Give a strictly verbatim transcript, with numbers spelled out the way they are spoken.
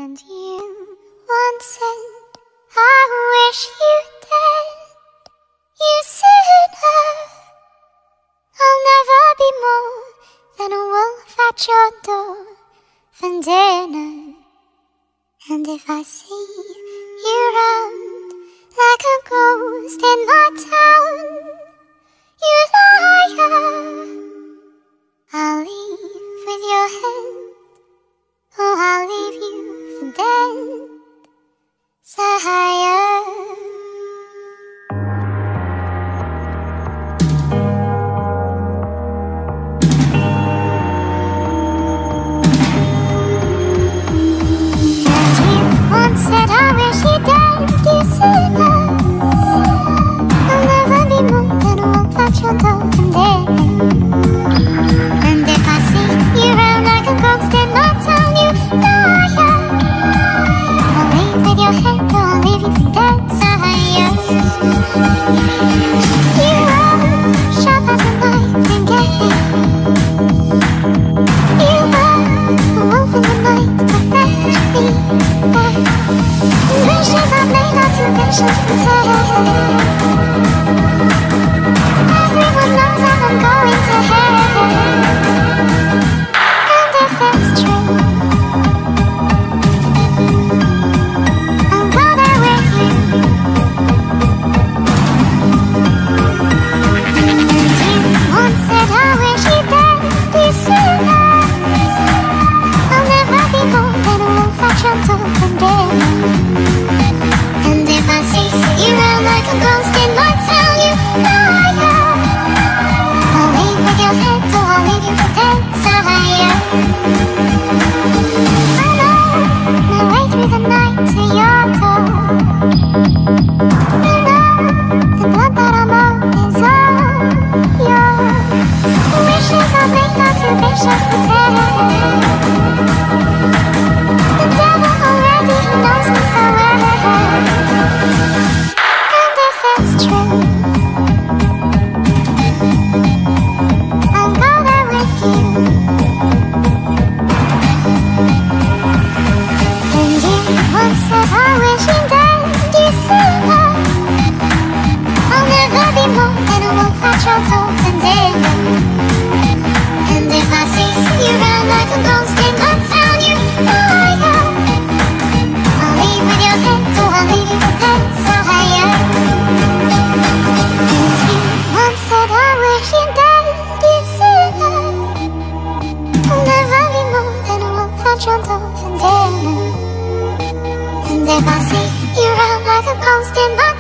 And you once said, I wish you dead. You said, uh, I'll never be more than a wolf at your door for dinner. And if I see you round like a ghost in my town, you liar, I'll leave with your head. Oh, I'll leave you for dead, sire. And you once said, I wish you dead. You said, I'll never be more than a wolf at your door and dead. And if I see you round like a ghost in my town, your head, I'll leave you for dead, sire. You are sharp as a knife and get me. You are a wolf in the night to fetch me back. Wishes I've made are too vicious to tell. Everyone knows that I'm going to hell. And if it's true, and if I see you round like a ghost in my